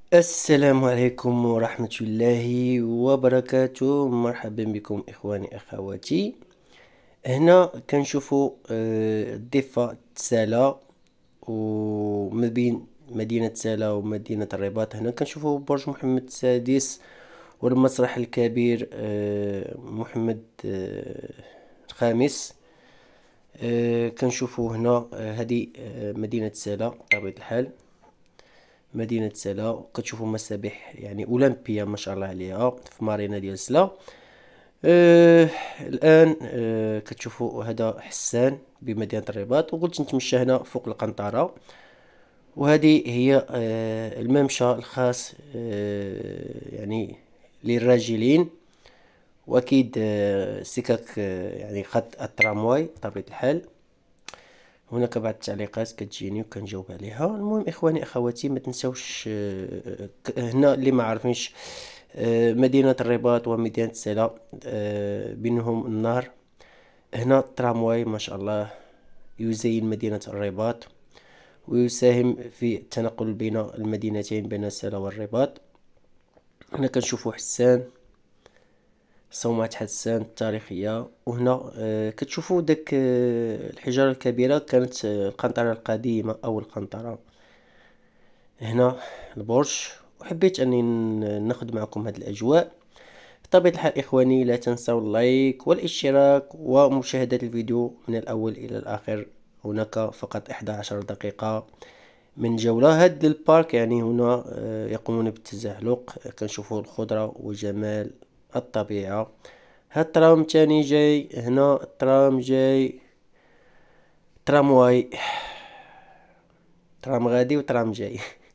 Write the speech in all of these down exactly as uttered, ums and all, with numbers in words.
السلام عليكم ورحمة الله وبركاته. مرحبا بكم إخواني أخواتي. هنا كنشوفوا آه، الضفة سلا، وما بين مدينة سلا ومدينة الرباط هنا كنشوفوا برج محمد السادس والمسرح الكبير آه، محمد آه، الخامس. آه، كنشوفوا هنا آه، هذه آه، مدينة سلا بطبيعة الحال. مدينة سلا كتشوفوا مسابح يعني أولمبية ما شاء الله عليها في مارينا ديال سلا. آه الآن آه كتشوفوا هذا حسان بمدينة الرباط، وقلت نتمشى هنا فوق القنطرة. وهذه هي آه الممشى الخاص آه يعني للراجلين، وأكيد آه سكك آه يعني خط الترامواي بطبيعة الحال. هناك بعض التعليقات كتجيني وكنجاوب عليها. المهم اخواني اخواتي ما تنساوش آه، ك- هنا اللي ما عارفينش آه، مدينة الرباط ومدينة سلا آه، بينهم النهر. هنا الترامواي ما شاء الله يزين مدينة الرباط ويساهم في التنقل بين المدينتين، بين سلا والرباط. هنا كنشوفوا حسان، صومعة حسان التاريخية. وهنا آه، كتشوفوا داك آه، الحجارة الكبيرة كانت آه، القنطرة القديمة أو القنطرة. هنا البرج. وحبيت أني ن- ناخد معكم هذه الأجواء. بطبيعة الحال إخواني لا تنسوا اللايك والاشتراك ومشاهدة الفيديو من الأول إلى الآخر. هناك فقط إحدى عشر دقيقة من جولة. هاد البارك يعني هنا آه، يقومون بالتزحلق. كنشوفوا الخضرة وجمال الطبيعة. هاد الترام تاني جاي هنا، الترام جاي، ترامواي، ترام غادي وترام جاي.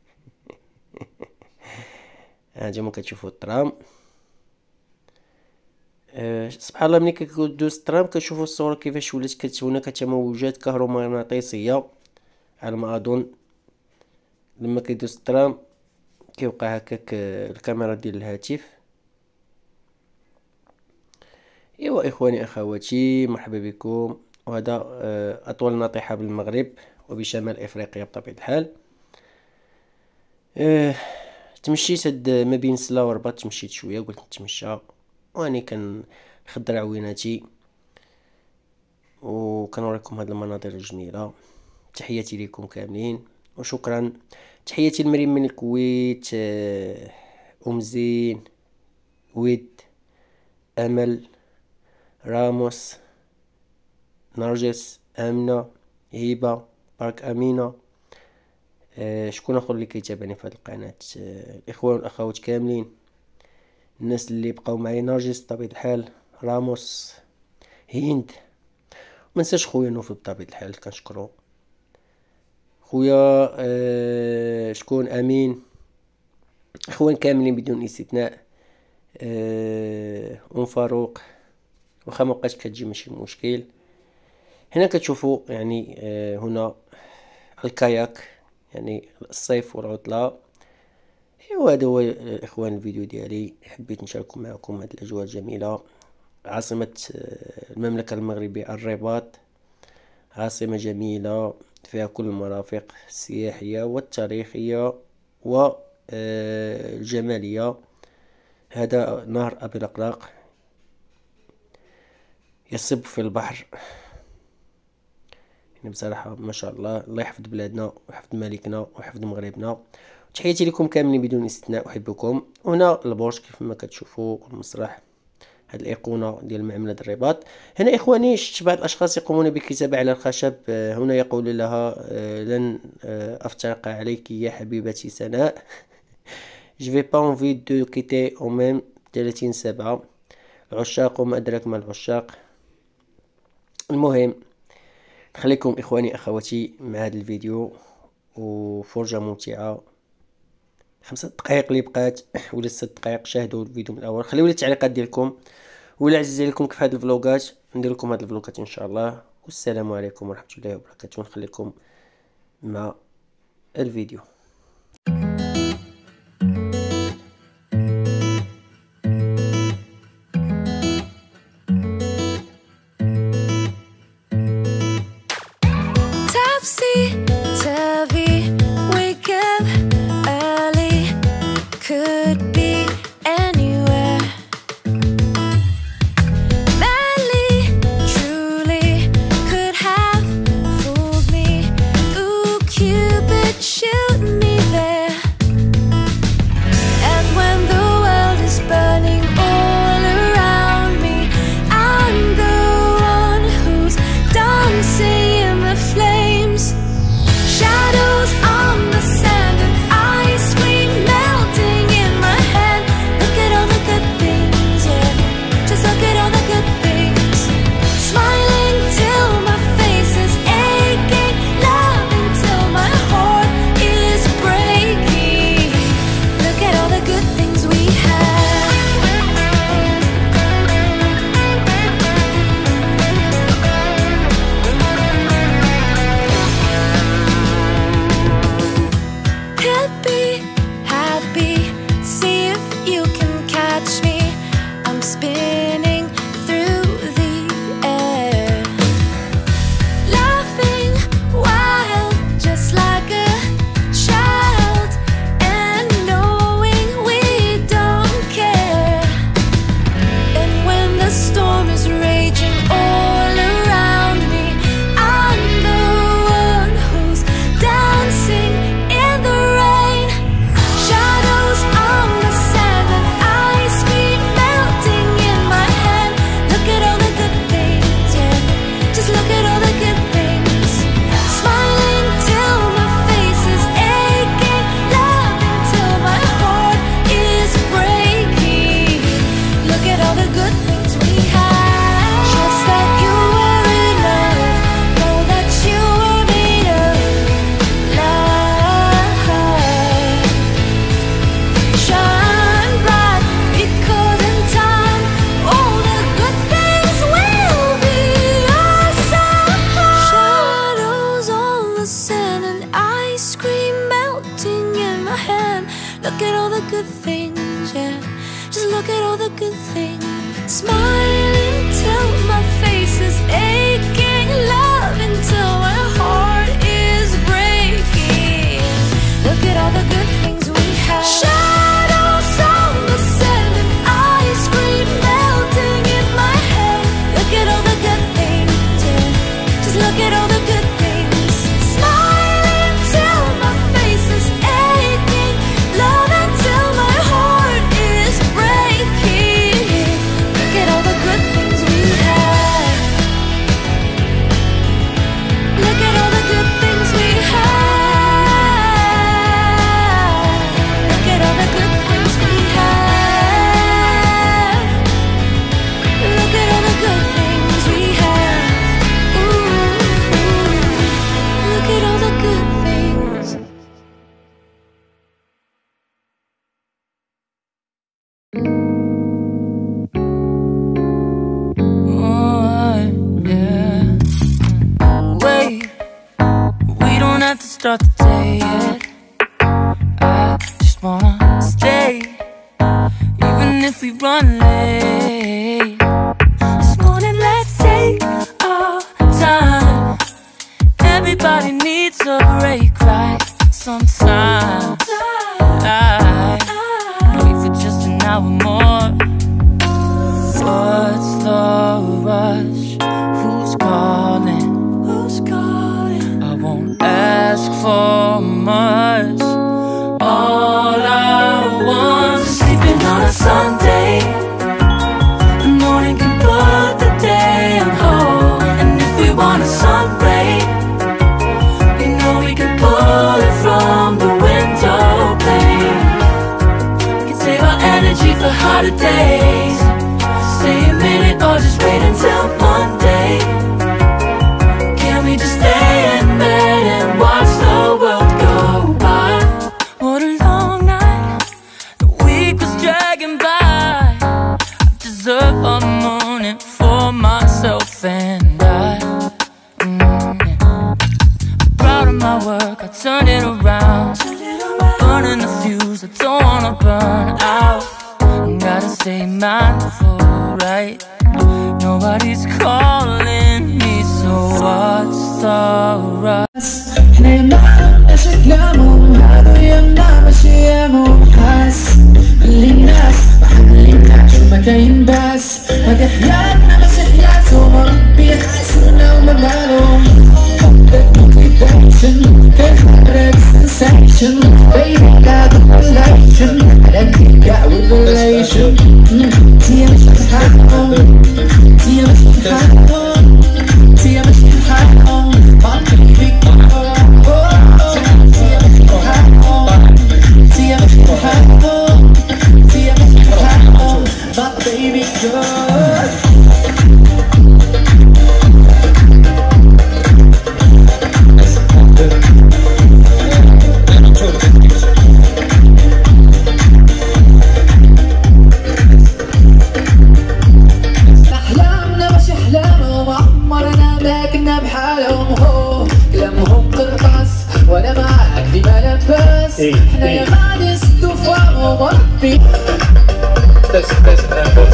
هانتوما كتشوفوا الترام. أه سبحان الله، ملي كدوز الترام كتشوفوا الصورة كيفاش ولات كت هناك تموجات كهرومغناطيسية على ما أظن. لما كيدوز الترام كيوقع هكاك آه، الكاميرا ديال الهاتف. ايوا اخواني اخواتي، مرحبا بكم. وهذا آه، اطول ناطحة بالمغرب وبشمال افريقيا بطبيعة الحال. أه تمشيت هاد ما بين سلا ورباط، تمشيت شوية قلت نتمشى واني كنخضر عويناتي وكنوريكم هاد المناظر الجميلة. تحياتي لكم كاملين وشكرا. تحياتي لمريم من الكويت، آه، أم زين، ود، أمل، راموس، نرجس، آمنة، هبة، بارك أمينة. آه، شكون آخر اللي كيتابعني في هاد القناة؟ آه، الإخوان والأخوات كاملين، الناس اللي بقاو معايا، نرجس بطبيعة الحال، راموس، هند. منساش خويا نوف بطبيعة الحال كنشكرو. خويا آه، شكون أمين، إخوان كاملين بدون استثناء. آه، أم فاروق، واخا مبقاتش كتجي ماشي مشكل. هنا كتشوفوا يعني آه، هنا الكاياك، يعني الصيف والعطلة. ايوا هذا هو آه، اخوان الفيديو ديالي. حبيت نشارك معكم هذه الاجواء الجميلة. عاصمة آه، المملكة المغربية الرباط، عاصمة جميلة فيها كل المرافق السياحية والتاريخية والجمالية. هذا نهر أبي الأقراق يصب في البحر. يعني بصراحة ما شاء الله، الله يحفظ بلادنا ويحفظ ملكنا ويحفظ مغربنا. تحياتي لكم كاملين بدون استثناء، أحبكم. هنا البرج كيف ما كتشوفوا، المسرح، هاد الأيقونة ديال معملة الرباط. هنا إخواني شفت بعض الأشخاص يقومون بالكتابة على الخشب. آه، هنا يقول لها آه، لن آه، أفترق عليك يا حبيبتي سناء. Je vais pas envie de quitter au même ثلاثين سبعة. العشاق وما أدراك ما العشاق. المهم نخليكم إخواني أخواتي مع هذا الفيديو وفرجة ممتعة. خمسة دقائق اللي بقات ولا ست دقائق، شاهدوا الفيديو من الأول، خليوا لي التعليقات ديالكم. ولا عزيز عليكم كيف هاد الفلوقات ندير لكم هاد الفلوقات إن شاء الله. والسلام عليكم ورحمة الله وبركاته. نخليكم مع الفيديو. Topsy turvy, wake up early. Look at all the good things, yeah. Just look at all the good things. Smiling till my face is aching, love until my heart is breaking. Look at all the good things we have. Shadows on the seven, ice cream melting in my head. Look at all the good things, yeah. Just look at all the good things. Smiling till my face is aching, love until my heart is breaking. Look at all the good things we have. Look at all the good things we have. Look at all the good things we have. Look at all the good things we have. Ooh, look at all the good things. Oh, yeah. Wait, we don't have to start the day yet. I just wanna stay, even if we run late. This morning, let's take our time. Everybody needs a break, right? Sometimes I wait for just an hour more. What's the rush? Who's calling? Who's calling? I won't ask for much. All I want is sleeping on a Sunday. The morning can put the day on hold. And if we want a sun ray, we know we can pull it from the window pane. We can save our energy for harder days. Stay a minute or just wait until Monday. Can we just stay in bed and watch the world go by? What a long night, the week was dragging by. I deserve a morning for myself and I. Mm, yeah. I'm proud of my work, I turned it around. I'm burning the fuse, I don't wanna burn out. Gotta stay mindful, right? Nobody's calling me, so what's the rush? احنا يمنا ماشي كلامهم، هادو يمنا ماشي يامهم. حاس خلي الناس ما حنليناش وما كاين باس. هادي حياتنا ماشي حياتهم، ربي يحاسبنا وما بالهم. حبك موتيفيشن كيخرج سنسيشن، بيبي لا ديليشن على كاع ريفيليشن. تيا ماشي بحالهم، تيا ماشي بحالهم، تيا ماشي بحالهم. أحلامنا ماشي أحلامهم، عمرنا ما كنا بحالهم. هو كلامهم قرطاس وأنا معاك ديما لاباس. حنايا غادي نسدو فواهم ربي.